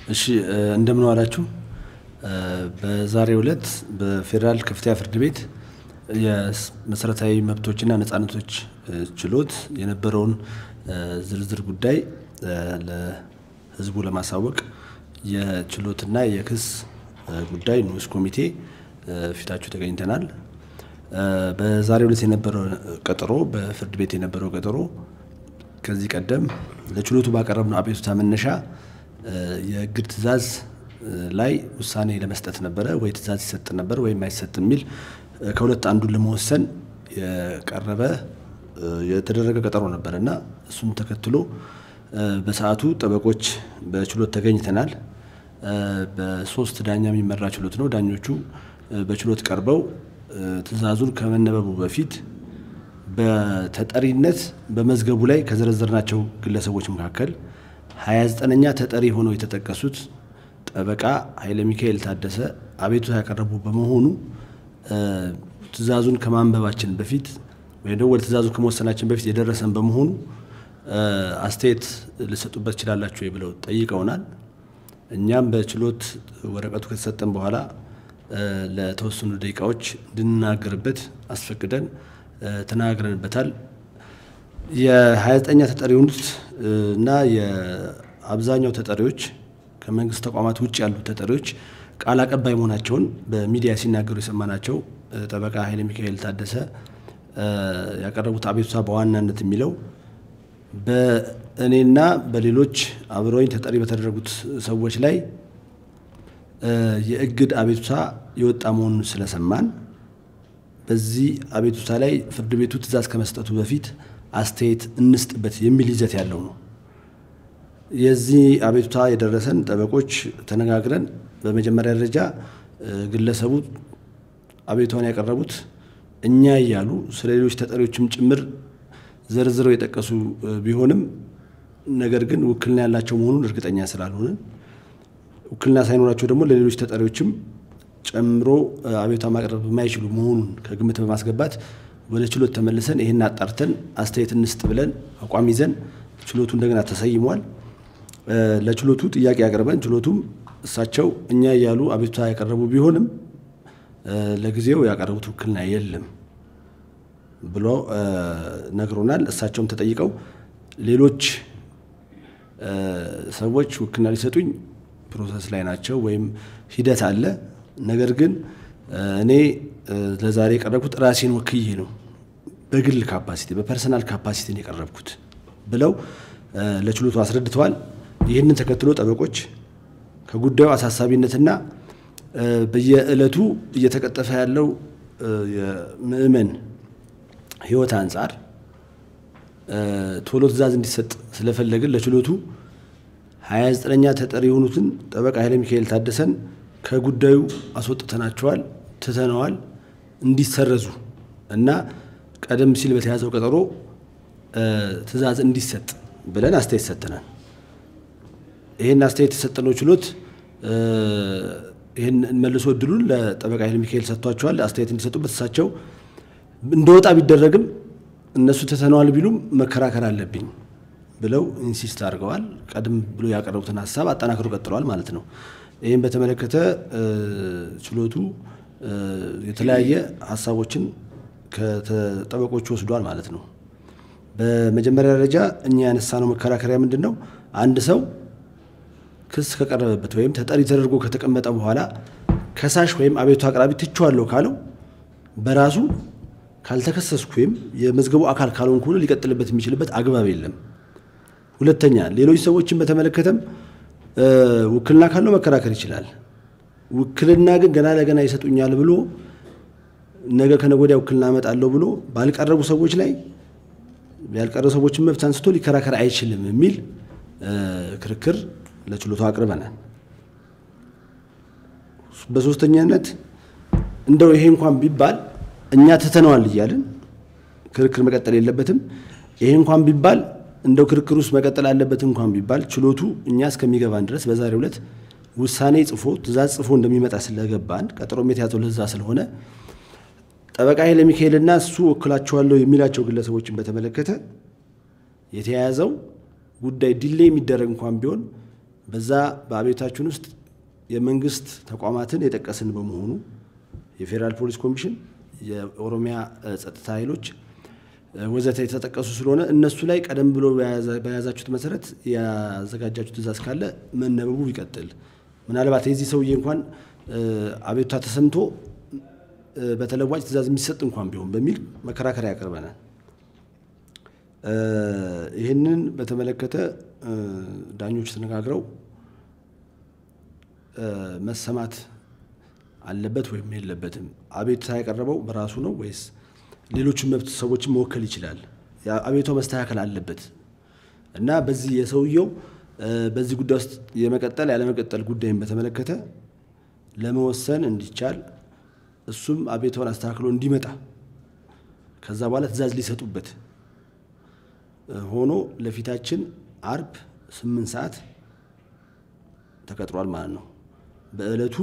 እሺ እንደምን ዋላችሁ በዛሬው ዕለት በፌደራል ከፍተኛ ፍርድ ቤት የመሰረታዊ መብቶችና ነጻነቶች ችሎት የነበረውን ዝርዝር ጉዳይ ለህዝቡ ለማሳወቅ የችሎትና የክስ ጉዳይ ንዑስ ኮሚቴ ፊታችሁ ተገኝተናል። በዛሬው ዕለት የነበረው ቀጠሮ በፍርድ ቤት የነበረው ቀጠሮ ከዚህ ቀደም ለችሎቱ ባቀረብነው አቤቱታ መነሻ የእግድ ትዕዛዝ ላይ ውሳኔ ለመስጠት ነበር ወይ ትዕዛዝ ይሰጥ ነበር ወይ ማይሰጥ የሚል ከሁለት አንዱን ለመወሰን የቀረበ የተደረገ ቀጠሮ ነበርና እሱን ተከትሎ በሰዓቱ ጠበቆች በችሎት ተገኝተናል። በሶስት ዳኛ የሚመራ ችሎት ነው። ዳኞቹ በችሎት ቀርበው ትዕዛዙን ከመነበቡ በፊት በተጠሪነት በመዝገቡ ላይ ከዘረዘርናቸው ግለሰቦች መካከል 29ኛ ተጠሪ ሆነው የተጠቀሱት ጠበቃ ኃይለ ሚካኤል ታደሰ አቤቱታ ያቀረቡ በመሆኑ ትዕዛዙን ከማንበባችን በፊት ወይ ደግሞ ትዕዛዙን ከመወሰናችን በፊት የደረሰን በመሆኑ አስተያየት ልሰጡበት ይችላልላችሁ ብለው ጠይቀውናል። እኛም በችሎት ወረቀቱ ከተሰጠን በኋላ ለተወሰኑ ደቂቃዎች እንድናገርበት አስፈቅደን ተናግረንበታል። የ29ኛ ተጠሪዎች እና የአብዛኛው ተጠሪዎች ከመንግስት ተቋማት ውጭ ያሉ ተጠሪዎች ቃል አቀባይ መሆናቸውን በሚዲያ ሲናገሩ የሰማናቸው ጠበቃ ኃይለ ሚካኤል ታደሰ ያቀረቡት አቤቱታ በዋናነት የሚለው በእኔና በሌሎች አብረውኝ ተጠሪ በተደረጉት ሰዎች ላይ የእግድ አቤቱታ የወጣ መሆኑን ስለሰማን በዚህ አቤቱታ ላይ ፍርድ ቤቱ ትዕዛዝ ከመስጠቱ በፊት አስተያየት እንስጥበት የሚል ይዘት ያለው ነው። የዚህ አቤቱታ የደረሰን ጠበቆች ተነጋግረን በመጀመሪያ ደረጃ ግለሰቡ አቤቱታውን ያቀረቡት እኛ ያያሉ ስለሌሎች ተጠሪዎችም ጭምር ዘርዝረው የጠቀሱ ቢሆንም ነገር ግን ውክልና ያላቸው መሆኑን እርግጠኛ ስላልሆነ ውክልና ሳይኖራቸው ደግሞ ለሌሎች ተጠሪዎችም ጨምሮ አቤቱታ ማቅረብ የማይችሉ መሆኑን ከግምት በማስገባት ወደ ችሎት ተመልሰን ይሄን አጣርተን አስተያየት እንስጥ ብለን አቋም ይዘን ችሎቱ እንደገና ተሰይሟል። ለችሎቱ ጥያቄ ያቀርበን ችሎቱም እሳቸው እኛ ያያሉ አቤቱታ ያቀረቡ ቢሆንም ለጊዜው ያቀረቡት ውክልና የለም ብሎ ነግሮናል። እሳቸውም ተጠይቀው ሌሎች ሰዎች ውክልና ሊሰጡኝ ፕሮሰስ ላይ ናቸው ወይም ሂደት አለ፣ ነገር ግን እኔ ለዛሬ የቀረብኩት ራሴን ወክዬ ነው በግል ካፓሲቲ በፐርሰናል ካፓሲቲ ነው የቀረብኩት ብለው ለችሎቱ አስረድተዋል። ይህንን ተከትሎ ጠበቆች ከጉዳዩ አሳሳቢነትና በየዕለቱ እየተቀጠፈ ያለው የምእመን ህይወት አንፃር ቶሎ ትዕዛዝ እንዲሰጥ ስለፈለግን ለችሎቱ 29ኛ ተጠሪ የሆኑትን ጠበቃ ኃይለ ሚካኤል ታደሰን ከጉዳዩ አስወጥተናቸዋል፣ ትተነዋል፣ እንዲሰረዙ እና ቀደም ሲል በተያዘው ቀጠሮ ትዕዛዝ እንዲሰጥ ብለን አስተያየት ሰጥተናል። ይሄን አስተያየት የሰጠነው ችሎት ይሄን መልሶ እድሉን ለጠበቃ ኃይለ ሚካኤል ሰጥቷቸዋል አስተያየት እንዲሰጡበት። እሳቸው እንደወጣ ቢደረግም እነሱ ትተነዋል ቢሉም መከራከር አለብኝ ብለው ኢንሲስት አድርገዋል። ቀደም ብሎ ያቀረቡትን ሐሳብ አጠናክሮ ቀጥለዋል ማለት ነው። ይሄን በተመለከተ ችሎቱ የተለያየ ሐሳቦችን ከተጠበቆቹ ወስዷል ማለት ነው። በመጀመሪያ ደረጃ እኛ ያነሳነው መከራከሪያ ምንድነው? አንድ ሰው ክስ ከቀረበበት ወይም ተጠሪ ተደርጎ ከተቀመጠ በኋላ ከሳሽ ወይም አቤቱ አቅራቢ ትቼዋለሁ ካለው በራሱ ካልተከሰስኩ ወይም የመዝገቡ አካል ካልሆንኩ ሊቀጥልበት የሚችልበት አግባብ የለም። ሁለተኛ ሌሎች ሰዎችን በተመለከተም ውክልና ካለው መከራከር ይችላል። ውክልና ግን ገና ለገና ይሰጡኛል ብሎ ነገ ከነገ ወዲያ ውክልና አመጣለሁ ብሎ ባልቀረቡ ሰዎች ላይ ያልቀረቡ ሰዎችን መብት አንስቶ ሊከራከር አይችልም የሚል ክርክር ለችሎቱ አቅርበናል። በሶስተኛነት እንደው ይሄ እንኳን ቢባል እኛ ተተነዋል ይያልን ክርክር መቀጠል የለበትም። ይሄ እንኳን ቢባል እንደው ክርክር ውስጥ መቀጠል አለበት እንኳን ቢባል ችሎቱ እኛ እስከሚገባን ድረስ በዛሬው ዕለት ውሳኔ ጽፎ ትዕዛዝ ጽፎ እንደሚመጣ ስለገባን ቀጠሮም የተያዘው ለዛ ስለሆነ ጠበቃ ኃይለ ሚካኤልና እሱ ወክላቸዋለሁ የሚላቸው ግለሰቦችን በተመለከተ የተያያዘው ጉዳይ ዲሌይ የሚደረግ እንኳን ቢሆን በዛ በአቤታችን ውስጥ የመንግስት ተቋማትን የጠቀስን በመሆኑ የፌደራል ፖሊስ ኮሚሽን የኦሮሚያ ጸጥታ ኃይሎች ወዘተ የተጠቀሱ ስለሆነ እነሱ ላይ ቀደም ብሎ በያዛችሁት መሰረት ያዘጋጃችሁት ትእዛዝ ካለ መነበቡ ይቀጥል ምናልባት የዚህ ሰውዬ እንኳን አቤቱታ ተሰምቶ በተለዋጭ ትእዛዝ የሚሰጥ እንኳን ቢሆን በሚል መከራከሪያ ያቀርበናል ይሄንን በተመለከተ ዳኞች ተነጋግረው መሰማት አለበት ወይም የለበትም አቤቱታ ያቀረበው በራሱ ነው ወይስ ሌሎችም መብት ሰዎችን መወከል ይችላል አቤቱታው መስተካከል አለበት እና በዚህ የሰውየው በዚህ ጉዳይ ውስጥ የመቀጠል ያለ መቀጠል ጉዳይን በተመለከተ ለመወሰን እንዲቻል እሱም አቤቱታውን አስተካክሎ እንዲመጣ ከዛ በኋላ ትእዛዝ ሊሰጡበት ሆኖ ለፊታችን አርብ 8 ሰዓት ተቀጥሯል ማለት ነው በእለቱ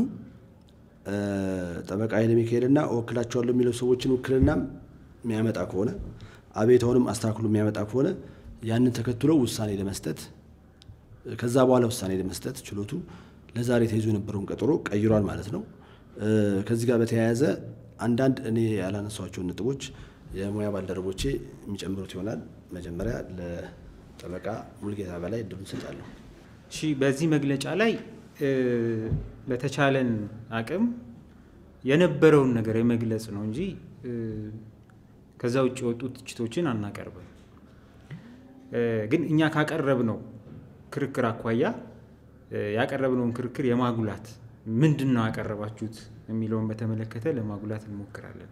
ጠበቃ ኃይለ ሚካኤልና ወክላቸዋለሁ የሚለው ሰዎችን ወክልና የሚያመጣ ከሆነ አቤቱታውንም አስተካክሎ የሚያመጣ ከሆነ ያንን ተከትሎ ውሳኔ ለመስጠት ከዛ በኋላ ውሳኔ ለመስጠት ችሎቱ ለዛሬ ተይዞ የነበረውን ቀጠሮ ቀይሯል ማለት ነው ከዚህ ጋር በተያያዘ አንዳንድ እኔ ያላነሳቸው ነጥቦች የሙያ ባልደረቦቼ የሚጨምሩት ይሆናል መጀመሪያ ለጠበቃ ሙልጌታ በላይ እድሉን ሰጣለሁ እሺ በዚህ መግለጫ ላይ ለተቻለን አቅም የነበረውን ነገር የመግለጽ ነው እንጂ ከዛ ውጭ ወጡ ትችቶችን አናቀርብም ግን እኛ ካቀረብነው ክርክር አኳያ ያቀረብነውን ክርክር የማጉላት ምንድነው ያቀረባችሁት የሚለውን በተመለከተ ለማጉላት እንሞክራለን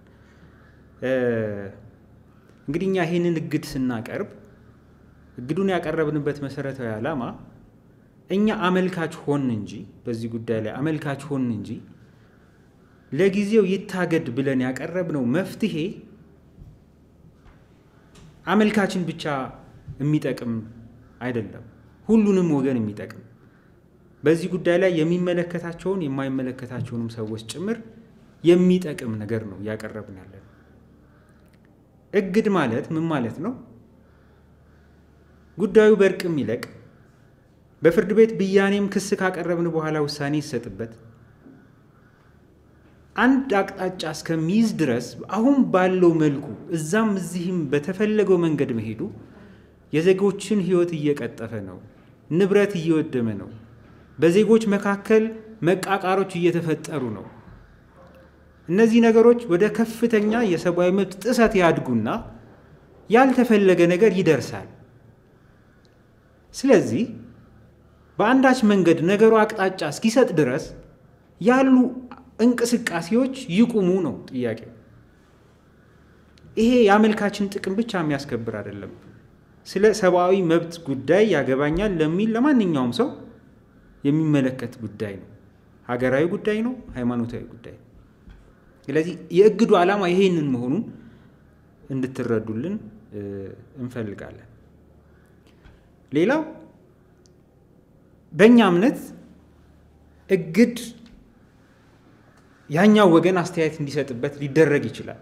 እንግዲህ እኛ ይሄንን እግድ ስናቀርብ እግዱን ያቀረብንበት መሰረታዊ ዓላማ እኛ አመልካች ሆን እንጂ በዚህ ጉዳይ ላይ አመልካች ሆን እንጂ ለጊዜው ይታገድ ብለን ያቀረብነው መፍትሄ አመልካችን ብቻ የሚጠቅም አይደለም ሁሉንም ወገን የሚጠቅም በዚህ ጉዳይ ላይ የሚመለከታቸውን የማይመለከታቸውንም ሰዎች ጭምር የሚጠቅም ነገር ነው ያቀረብን ያለን እግድ ማለት ምን ማለት ነው ጉዳዩ በርቅም ይለቅ በፍርድ ቤት ብያኔም ክስ ካቀረብን በኋላ ውሳኔ ይሰጥበት አንድ አቅጣጫ እስከሚይዝ ድረስ አሁን ባለው መልኩ እዛም እዚህም በተፈለገው መንገድ መሄዱ የዜጎችን ህይወት እየቀጠፈ ነው ንብረት እየወደመ ነው በዜጎች መካከል መቃቃሮች እየተፈጠሩ ነው እነዚህ ነገሮች ወደ ከፍተኛ የሰብአዊ መብት ጥሰት ያድጉና ያልተፈለገ ነገር ይደርሳል ስለዚህ በአንዳች መንገድ ነገሩ አቅጣጫ እስኪሰጥ ድረስ ያሉ እንቅስቃሴዎች ይቁሙ ነው ጥያቄው ይሄ ያመልካችን ጥቅም ብቻ የሚያስከብር አይደለም ስለ ሰብአዊ መብት ጉዳይ ያገባኛል ለሚል ለማንኛውም ሰው የሚመለከት ጉዳይ ነው ሀገራዊ ጉዳይ ነው ሃይማኖታዊ ጉዳይ ስለዚህ የእግዱ ዓላማ ይሄንን መሆኑን እንድትረዱልን እንፈልጋለን ሌላው በእኛ እምነት እግድ ያኛው ወገን አስተያየት እንዲሰጥበት ሊደረግ ይችላል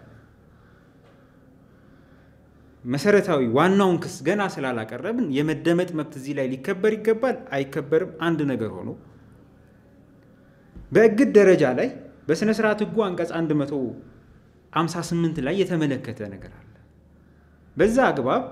መሰረታዊ ዋናውን ክስ ገና ስላላቀረብን የመደመጥ መብት እዚህ ላይ ሊከበር ይገባል አይከበርም አንድ ነገር ሆኖ በእግድ ደረጃ ላይ በስነ ስርዓት ህጉ አንቀጽ 158 ላይ የተመለከተ ነገር አለ በዛ አግባብ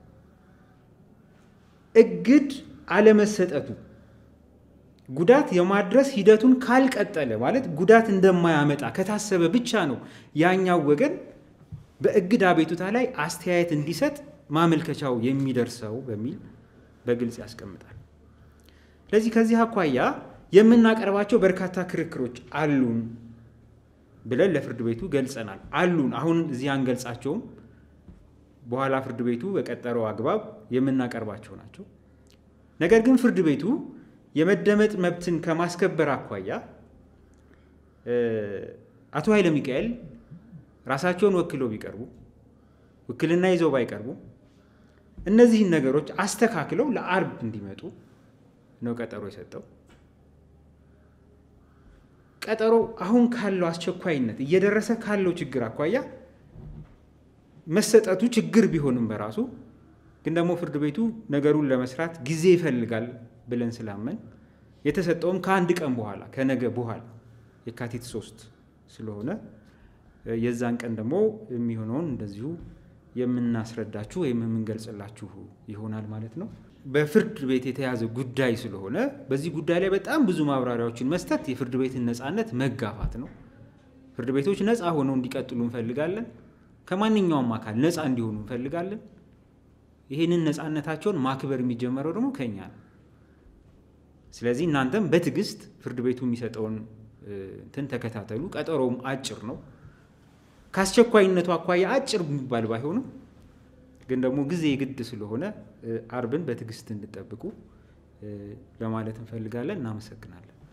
እግድ አለመሰጠቱ ጉዳት የማድረስ ሂደቱን ካልቀጠለ ማለት ጉዳት እንደማያመጣ ከታሰበ ብቻ ነው ያኛው ወገን በእግድ አቤቱታ ላይ አስተያየት እንዲሰጥ ማመልከቻው የሚደርሰው በሚል በግልጽ ያስቀምጣል ስለዚህ ከዚህ አኳያ የምናቀርባቸው በርካታ ክርክሮች አሉን ብለን ለፍርድ ቤቱ ገልጸናል አሉን አሁን እዚህ አንገልጻቸውም በኋላ ፍርድ ቤቱ በቀጠረው አግባብ የምናቀርባቸው ናቸው ነገር ግን ፍርድ ቤቱ የመደመጥ መብትን ከማስከበር አኳያ አቶ ኃይለ ሚካኤል ራሳቸውን ወክለው ቢቀርቡ ወክልና ይዘው ባይቀርቡ እነዚህን ነገሮች አስተካክለው ለአርብ እንዲመጡ ነው ቀጠሮ የሰጠው ቀጠሮ አሁን ካለው አስቸኳይነት እየደረሰ ካለው ችግር አኳያ መሰጠቱ ችግር ቢሆንም በራሱ ግን ደግሞ ፍርድ ቤቱ ነገሩን ለመስራት ጊዜ ይፈልጋል ብለን ስላመን የተሰጠውም ከአንድ ቀን በኋላ ከነገ በኋላ የካቲት 3 ስለሆነ የዛን ቀን ደግሞ የሚሆነውን እንደዚሁ የምናስረዳችሁ ወይም የምንገልጽላችሁ ይሆናል ማለት ነው። በፍርድ ቤት የተያዘ ጉዳይ ስለሆነ በዚህ ጉዳይ ላይ በጣም ብዙ ማብራሪያዎችን መስጠት የፍርድ ቤትን ነፃነት መጋፋት ነው። ፍርድ ቤቶች ነፃ ሆነው እንዲቀጥሉ እንፈልጋለን። ከማንኛውም አካል ነፃ እንዲሆኑ እንፈልጋለን። ይህንን ነፃነታቸውን ማክበር የሚጀመረው ደግሞ ከኛ ነው። ስለዚህ እናንተም በትዕግስት ፍርድ ቤቱ የሚሰጠውን እንትን ተከታተሉ። ቀጠሮውም አጭር ነው። ከአስቸኳይነቱ አኳያ አጭር የሚባል ባይሆንም ግን ደግሞ ጊዜ ግድ ስለሆነ አርብን በትዕግስት እንድጠብቁ ለማለት እንፈልጋለን። እናመሰግናለን።